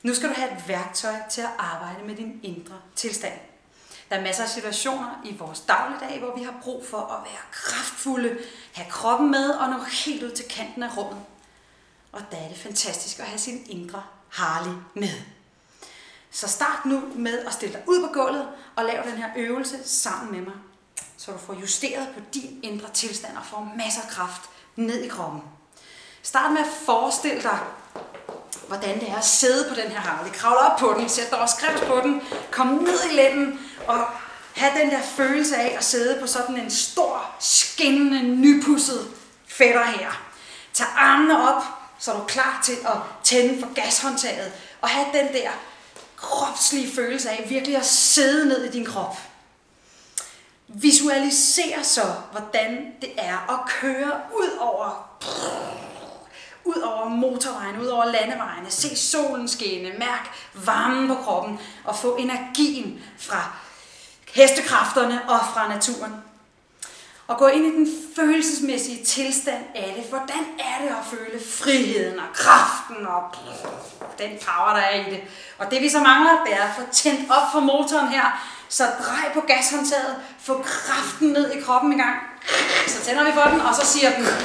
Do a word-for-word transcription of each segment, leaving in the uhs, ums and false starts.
Nu skal du have et værktøj til at arbejde med din indre tilstand. Der er masser af situationer i vores dagligdag, hvor vi har brug for at være kraftfulde, have kroppen med og nå helt ud til kanten af rummet. Og der er det fantastisk at have sin indre Harley med. Så start nu med at stille dig ud på gulvet og lav den her øvelse sammen med mig, så du får justeret på din indre tilstand og får masser af kraft ned i kroppen. Start med at forestille dig, hvordan det er at sidde på den her Harley. Kravle op på den, sæt dig også skrævs på den, kom ned i lænden og have den der følelse af at sidde på sådan en stor, skinnende, nypudset fætter her. Tag armene op, så er du klar til at tænde for gashåndtaget og have den der kropslige følelse af virkelig at sidde ned i din krop. Visualiser så, hvordan det er at køre ud over, ud over motorvejen, ud over landevejene. Se solen skinne, mærk varmen på kroppen og få energien fra hestekræfterne og fra naturen. Og gå ind i den følelsesmæssige tilstand af det. Hvordan er det at føle friheden og kraften og den power, der er i det. Og det vi så mangler, det er at få tændt op for motoren her. Så drej på gashåndtaget, få kraften ned i kroppen en gang. Så tænder vi for den, og så siger den.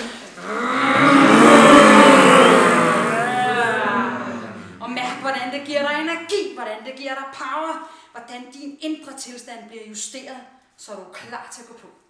Og mærk, hvordan det giver dig energi, hvordan det giver dig power, hvordan din indre tilstand bliver justeret, så er du klar til at gå på.